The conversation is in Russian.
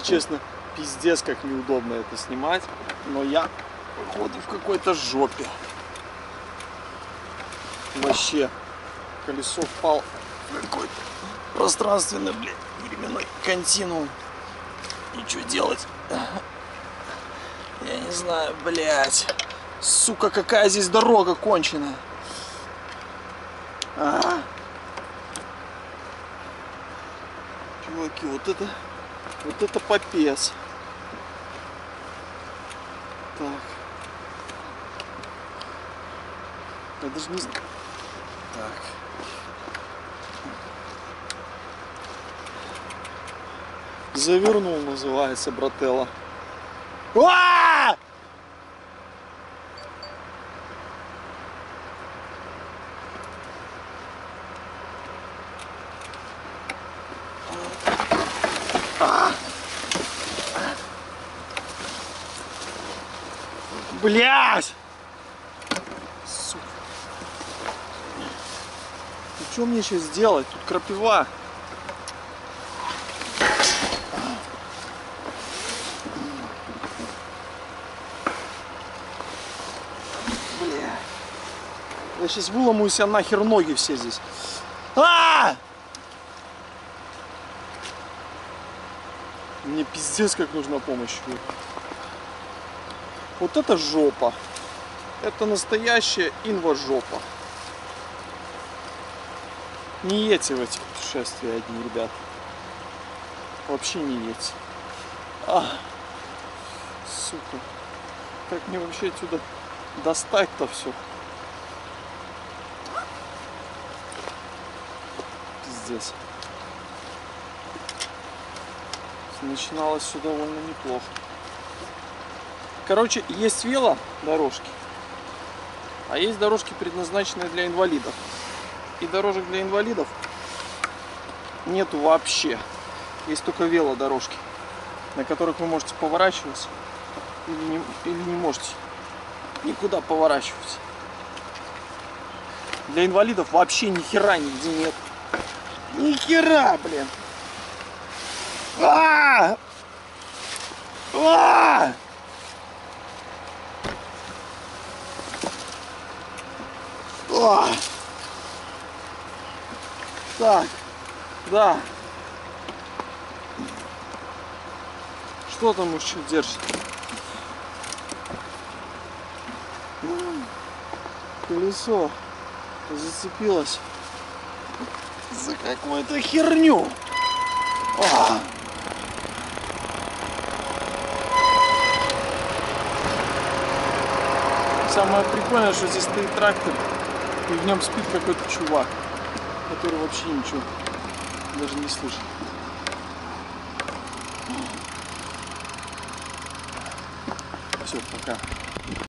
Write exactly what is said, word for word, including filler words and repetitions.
честно, пиздец как неудобно это снимать. Но я, походу, в какой-то жопе. Вообще, колесо впал в какой-то пространственный, блядь, временной континуум. И что делать? Я не знаю, блядь. Сука, какая здесь дорога конченая. А? Чуваки, вот это, вот это попец. Так. Я даже не знаю. Так. Завернул, называется, брателло. А! А! Блядь! Сука. Ну что мне сейчас делать? Тут крапива. Я сейчас выломаю себе нахер ноги все здесь. А! Мне пиздец как нужна помощь. Вот это жопа. Это настоящая инважопа. Не едьте в эти путешествия одни, ребят. Вообще не едьте. А, сука. Как мне вообще отсюда достать-то все? Здесь. Начиналось все довольно неплохо. Короче, есть велодорожки, а есть дорожки, предназначенные для инвалидов. И дорожек для инвалидов нету вообще. Есть только велодорожки, на которых вы можете поворачиваться или не, или не можете никуда поворачиваться. Для инвалидов вообще ни хера нигде нет. Ни хера, блин. А! А! А! Так, да. Что там еще держит? Колесо зацепилось за какую-то херню. А! Самое прикольное, что здесь стоит трактор, и в нем спит какой-то чувак, который вообще ничего даже не слышит. Все, пока.